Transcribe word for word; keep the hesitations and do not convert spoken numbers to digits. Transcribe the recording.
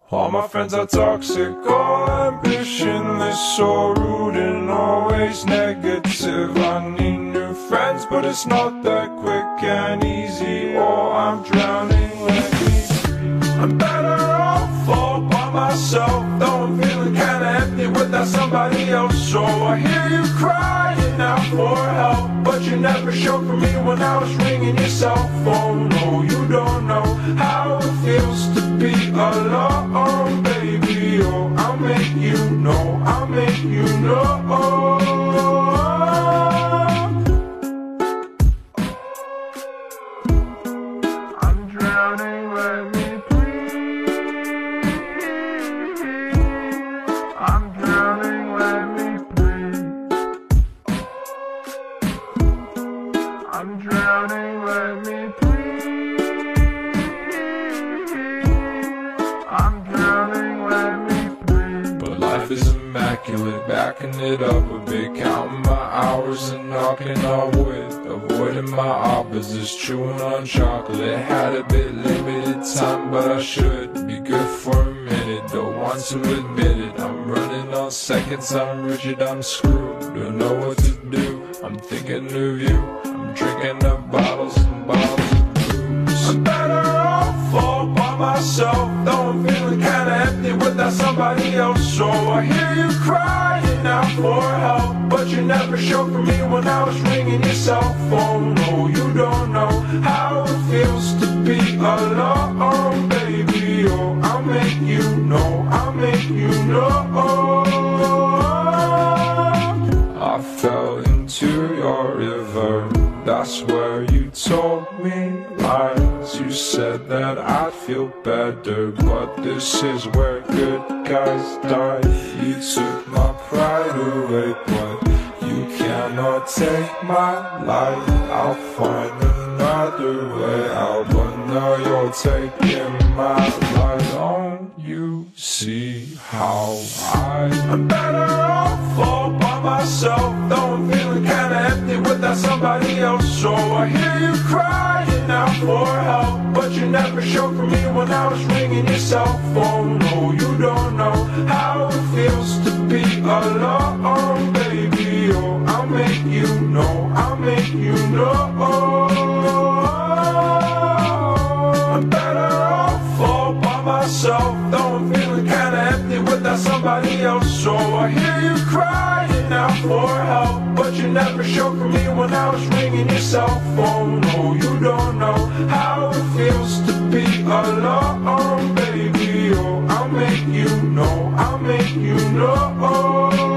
All my friends are toxic, all ambitionless, so rude and always negative. I need new friends, but it's not that quick and easy, or I'm drowning. Let me free. I'm better off all by myself, though I'm feeling kinda empty without somebody else. So I hear you crying out for help, but you never showed for me when I was ringing your cell phone. No, you don't know how it feels to be alone, baby. Oh, I'll make you know, I'll make you know. I'm drowning, let me breathe. I'm drowning, let me breathe. I'm drowning, let me breathe. I'm drowning, let me breathe. But life is immaculate, backing it up a bit, counting my hours and knocking on wood, avoiding my opposites, chewing on chocolate. Had a bit limited time, but I should be good for a minute. Don't want to admit it, I'm running on seconds, I'm rigid, I'm screwed. Don't know what to do, I'm thinking of you. I'm drinking up bottles and bottles of booze. I'm better off all by myself, though I'm feeling kinda empty without somebody else. So I hear you crying out for help, but you never showed for me when I was ringing your cell phone. No, you don't know how it feels to be alone, baby. Oh, I'll make you know, I'll make you know. I fell into your river, that's where you told me lies. You said that I'd feel better, but this is where good guys die. You took my pride away, but you cannot take my life. I'll find another way out, but now you're taking my life. Don't you see how I I'm better off all by myself, though I'm feeling kinda empty without somebody else. So I hear you crying out for help, but you never showed for me when I was ringing your cell phone. No, you don't know how it feels to be alone, baby. Oh, I'll make you know, I'll make you know. I'm better off all by myself, though I'm feeling kinda empty without somebody else. So I hear you crying out for help, but you never showed for me when I was ringing your cell phone. No, you don't know how it feels to be alone, baby. Oh, I'll make you know, I'll make you know.